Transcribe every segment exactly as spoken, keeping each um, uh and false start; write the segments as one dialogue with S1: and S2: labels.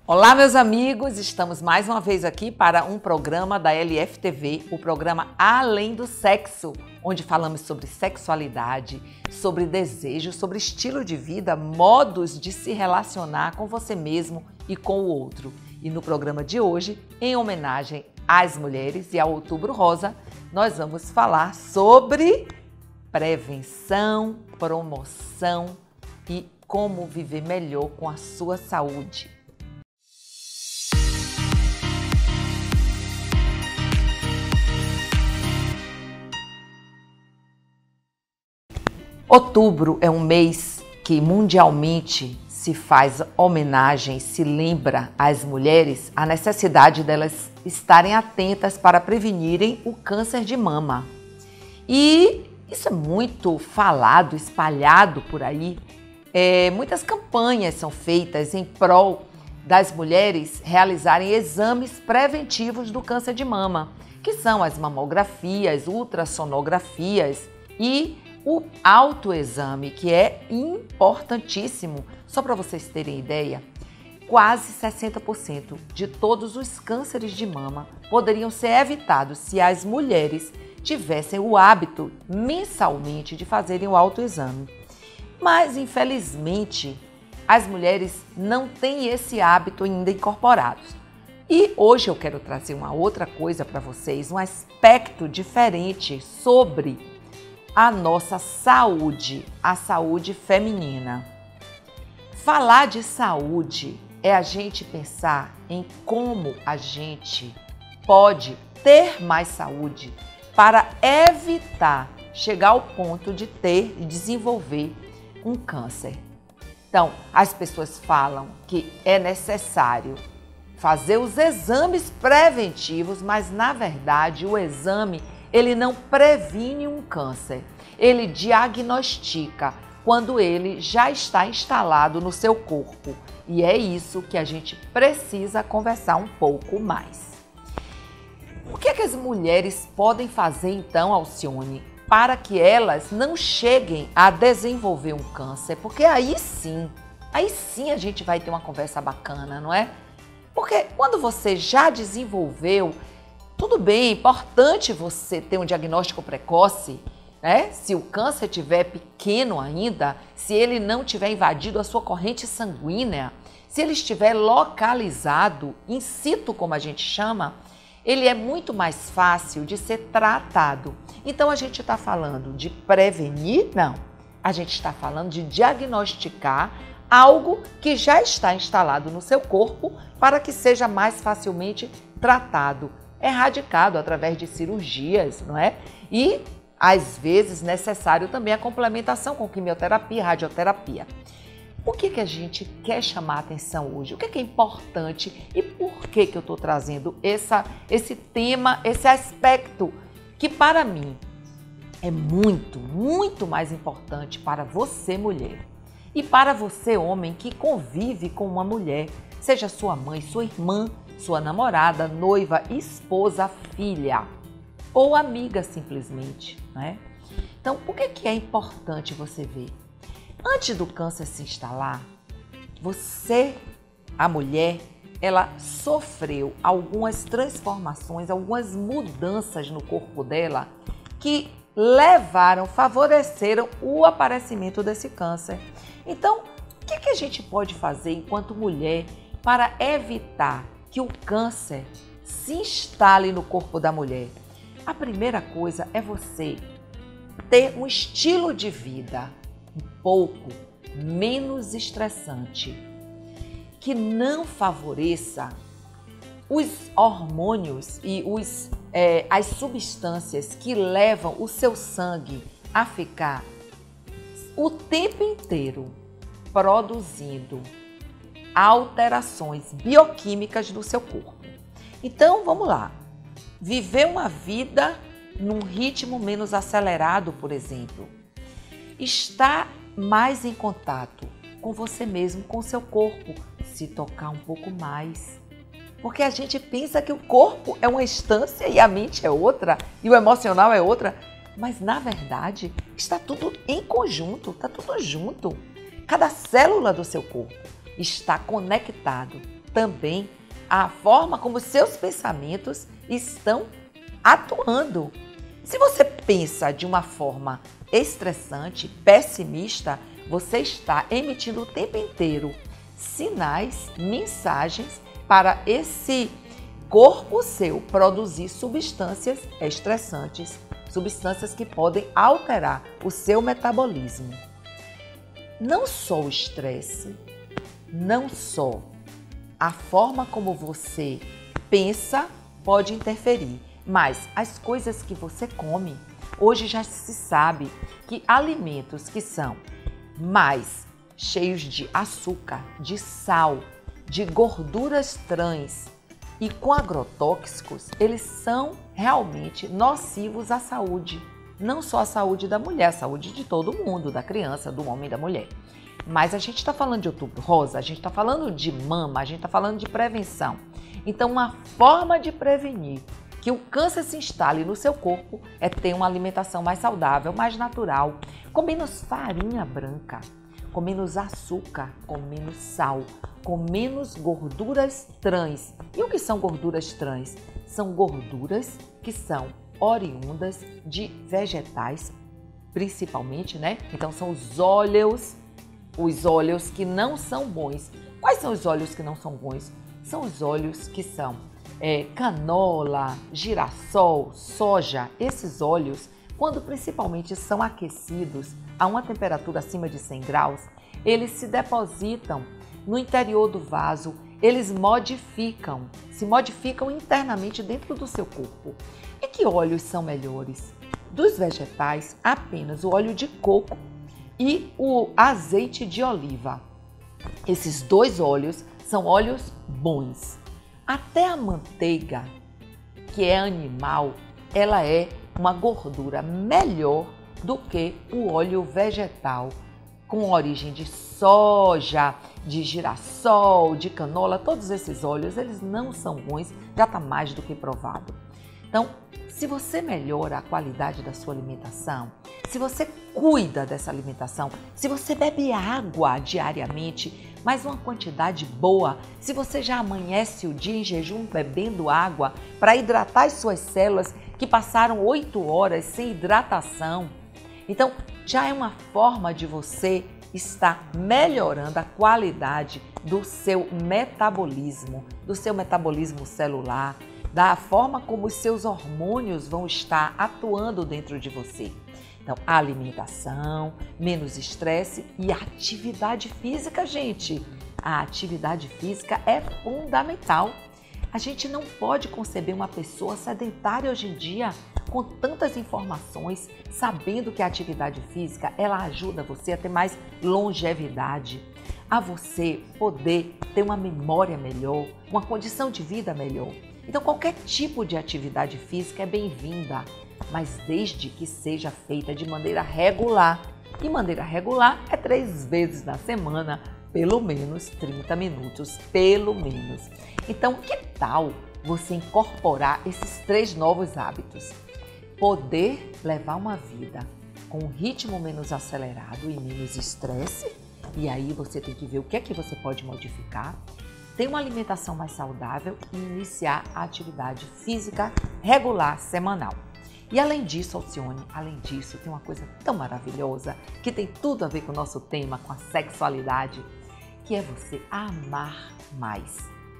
S1: Olá, meus amigos, estamos mais uma vez aqui para um programa da L F T V, o programa Além do Sexo, onde falamos sobre sexualidade, sobre desejo, sobre estilo de vida, modos de se relacionar com você mesmo e com o outro. E no programa de hoje, em homenagem às mulheres e ao Outubro Rosa, nós vamos falar sobre prevenção, promoção e como viver melhor com a sua saúde. Outubro é um mês que mundialmente se faz homenagem, se lembra às mulheres a necessidade delas estarem atentas para prevenirem o câncer de mama. E isso é muito falado, espalhado por aí. É, muitas campanhas são feitas em prol das mulheres realizarem exames preventivos do câncer de mama, que são as mamografias, ultrassonografias e o autoexame, que é importantíssimo. Só para vocês terem ideia, quase sessenta por cento de todos os cânceres de mama poderiam ser evitados se as mulheres tivessem o hábito mensalmente de fazerem o autoexame. Mas, infelizmente, as mulheres não têm esse hábito ainda incorporado. E hoje eu quero trazer uma outra coisa para vocês, um aspecto diferente sobre a nossa saúde, a saúde feminina. Falar de saúde é a gente pensar em como a gente pode ter mais saúde para evitar chegar ao ponto de ter e desenvolver um câncer. Então, as pessoas falam que é necessário fazer os exames preventivos, mas na verdade o exame ele não previne um câncer, ele diagnostica quando ele já está instalado no seu corpo. E é isso que a gente precisa conversar um pouco mais. O que é que as mulheres podem fazer então, Alcione, para que elas não cheguem a desenvolver um câncer? Porque aí sim, aí sim a gente vai ter uma conversa bacana, não é? Porque quando você já desenvolveu, tudo bem, é importante você ter um diagnóstico precoce, né? Se o câncer estiver pequeno ainda, se ele não tiver invadido a sua corrente sanguínea, se ele estiver localizado, in situ, como a gente chama, ele é muito mais fácil de ser tratado. Então a gente está falando de prevenir? Não. A gente está falando de diagnosticar algo que já está instalado no seu corpo para que seja mais facilmente tratado, erradicado através de cirurgias, não é? E, às vezes, necessário também a complementação com quimioterapia, radioterapia. O que, que a gente quer chamar a atenção hoje? O que, que é importante e por que, que eu estou trazendo essa, esse tema, esse aspecto que, para mim, é muito, muito mais importante para você, mulher, e para você, homem, que convive com uma mulher, seja sua mãe, sua irmã, sua namorada, noiva, esposa, filha ou amiga simplesmente, né? Então, o que que é importante você ver? Antes do câncer se instalar, você, a mulher, ela sofreu algumas transformações, algumas mudanças no corpo dela que levaram, favoreceram o aparecimento desse câncer. Então, o que que a gente pode fazer enquanto mulher para evitar que o câncer se instale no corpo da mulher? A primeira coisa é você ter um estilo de vida um pouco menos estressante, que não favoreça os hormônios e os, é, as substâncias que levam o seu sangue a ficar o tempo inteiro produzindo alterações bioquímicas do seu corpo. Então, vamos lá. Viver uma vida num ritmo menos acelerado, por exemplo. Estar mais em contato com você mesmo, com o seu corpo. Se tocar um pouco mais. Porque a gente pensa que o corpo é uma instância e a mente é outra, e o emocional é outra. Mas, na verdade, está tudo em conjunto, está tudo junto. Cada célula do seu corpo está conectado também a forma como seus pensamentos estão atuando. Se você pensa de uma forma estressante, pessimista, você está emitindo o tempo inteiro sinais, mensagens para esse corpo seu produzir substâncias estressantes, substâncias que podem alterar o seu metabolismo. Não só o estresse, não só a forma como você pensa pode interferir, mas as coisas que você come, hoje já se sabe que alimentos que são mais cheios de açúcar, de sal, de gorduras trans e com agrotóxicos, eles são realmente nocivos à saúde. Não só à saúde da mulher, à saúde de todo mundo, da criança, do homem e da mulher. Mas a gente está falando de outubro rosa, a gente está falando de mama, a gente está falando de prevenção. Então, uma forma de prevenir que o câncer se instale no seu corpo é ter uma alimentação mais saudável, mais natural, com menos farinha branca, com menos açúcar, com menos sal, com menos gorduras trans. E o que são gorduras trans? São gorduras que são oriundas de vegetais, principalmente, né? Então são os óleos, os óleos que não são bons. Quais são os óleos que não são bons? São os óleos que são é, canola, girassol, soja. Esses óleos, quando principalmente são aquecidos a uma temperatura acima de cem graus, eles se depositam no interior do vaso, eles modificam, se modificam internamente dentro do seu corpo. E que óleos são melhores? Dos vegetais, apenas o óleo de coco e o azeite de oliva. Esses dois óleos são óleos bons. Até a manteiga, que é animal, ela é uma gordura melhor do que o óleo vegetal, com origem de soja, de girassol, de canola. Todos esses óleos, eles não são bons, já está mais do que provado. Então, se você melhora a qualidade da sua alimentação, se você cuida dessa alimentação, se você bebe água diariamente, mas uma quantidade boa, se você já amanhece o dia em jejum bebendo água para hidratar as suas células que passaram oito horas sem hidratação, então já é uma forma de você estar melhorando a qualidade do seu metabolismo, do seu metabolismo celular, da forma como os seus hormônios vão estar atuando dentro de você. Então, a alimentação, menos estresse e atividade física, gente. A atividade física é fundamental. A gente não pode conceber uma pessoa sedentária hoje em dia com tantas informações, sabendo que a atividade física, ela ajuda você a ter mais longevidade, a você poder ter uma memória melhor, uma condição de vida melhor. Então, qualquer tipo de atividade física é bem-vinda, mas desde que seja feita de maneira regular. E maneira regular é três vezes na semana, pelo menos trinta minutos, pelo menos. Então, que tal você incorporar esses três novos hábitos? Poder levar uma vida com um ritmo menos acelerado e menos estresse, e aí você tem que ver o que é que você pode modificar, ter uma alimentação mais saudável e iniciar a atividade física regular semanal. E além disso, Alcione, além disso, tem uma coisa tão maravilhosa que tem tudo a ver com o nosso tema, com a sexualidade, que é você amar mais.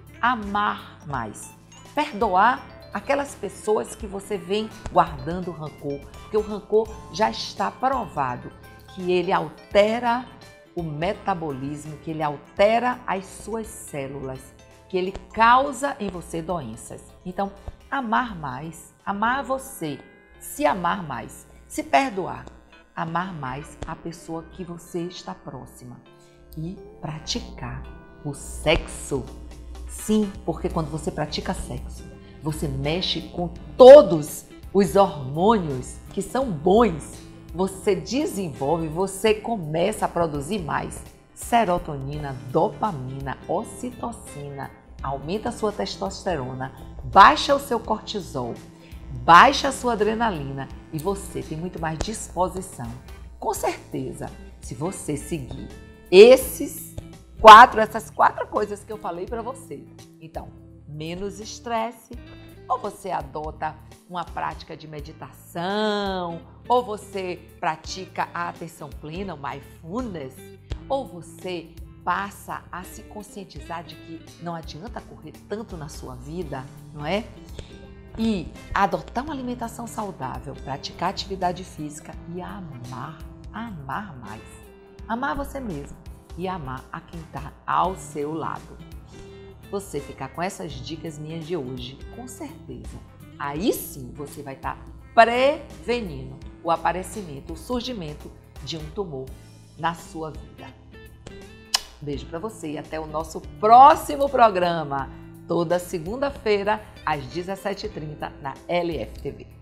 S1: Amar mais. Perdoar aquelas pessoas que você vem guardando rancor, porque o rancor já está provado que ele altera o metabolismo, que ele altera as suas células, que ele causa em você doenças. Então, amar mais, amar você, se amar mais, se perdoar, amar mais a pessoa que você está próxima e praticar o sexo. Sim, porque quando você pratica sexo, você mexe com todos os hormônios que são bons. Você desenvolve, você começa a produzir mais serotonina, dopamina, ocitocina, aumenta a sua testosterona, baixa o seu cortisol, baixa a sua adrenalina e você tem muito mais disposição. Com certeza, se você seguir esses quatro, essas quatro coisas que eu falei para você. Então, menos estresse, ou você adota uma prática de meditação, ou você pratica a atenção plena, o mindfulness, ou você passa a se conscientizar de que não adianta correr tanto na sua vida, não é? E adotar uma alimentação saudável, praticar atividade física e amar, amar mais. Amar você mesmo e amar a quem está ao seu lado. Você ficar com essas dicas minhas de hoje, com certeza, aí sim você vai estar prevenindo o aparecimento, o surgimento de um tumor na sua vida. Beijo para você e até o nosso próximo programa, toda segunda-feira, às dezessete e trinta, na L F T V.